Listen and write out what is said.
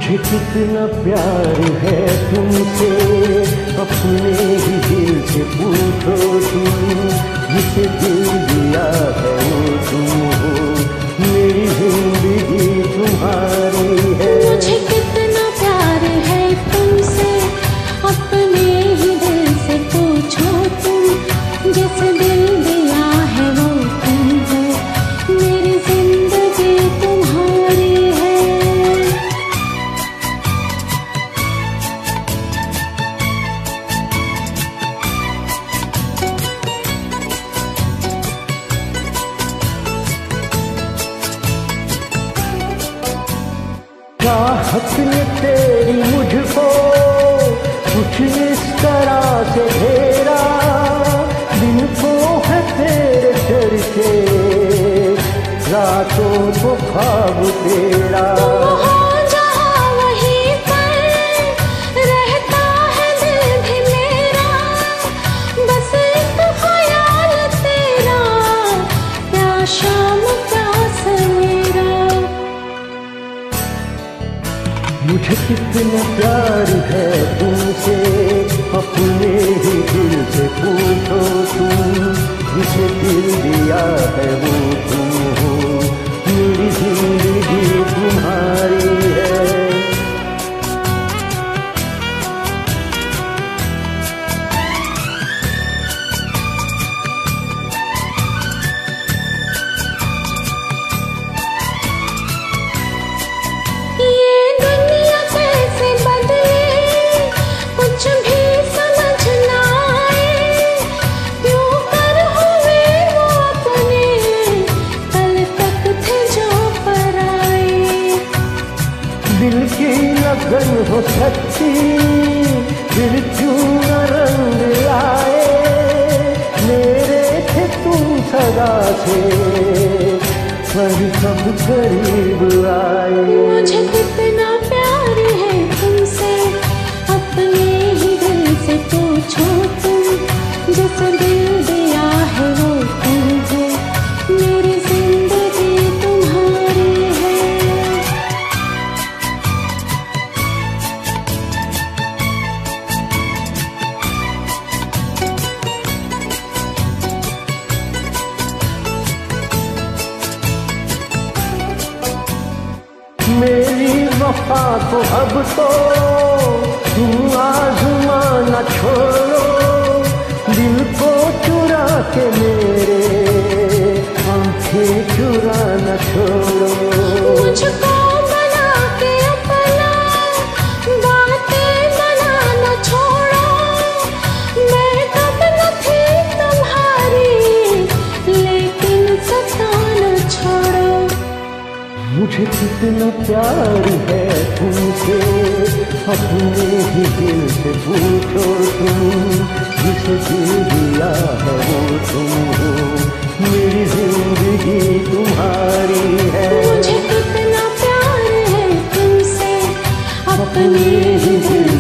मुझे कितना प्यार है तुमसे, अपने ही दिल से पूछो तुम, जिसे दिल दिया है वो तुम हो, मेरी जिंदगी तुम्हारी है। मुझे कितना प्यार है तुमसे, अपने ही दिल से पूछो तुम, जिसे दिल दिया है वो तुम हो, मेरी जिंदगी तुम्हारी है। चाहत ने तेरी मुझको कुछ इस तरह से घेरा, दिन को है तेरे चर्चे, रातों को ख्वाब तेरा। मुझे कितना प्यार है तुमसे, अपने ही दिल से पूछो तुम, जिसे दिल दिया है वो तुम हो, मेरी जिंदगी तुम्हारी है। दिल की लगन हो सच्ची, दिल क्यों न रंग लाए, मेरे थे तुम सदा से, पर कब करीब आए। मुझे कितना प्यार है तुमसे, अपने ही दिल से पूछो तुम, जिसे दिल दिया है वो तुम हो, मेरी जिंदगी तुम्हारी है। मेरी वफा को अब तो तुम आज़माना छोड़ो, दिल को चुरा के मेरे आंखें चुराना छोड़ो। मुझको बना के अपना बातें बनाना छोड़ो, मैं कब न थी तुम्हारी, लेकिन सताना छोड़ो। मुझे कितना प्यार है तुमसे, अपने ही दिल से पूछो तुम, जिसे दिल दिया है वो तुम हो, मेरी जिंदगी तुम्हारी है। मुझे कितना प्यार है तुमसे, अपने अपने ही दिल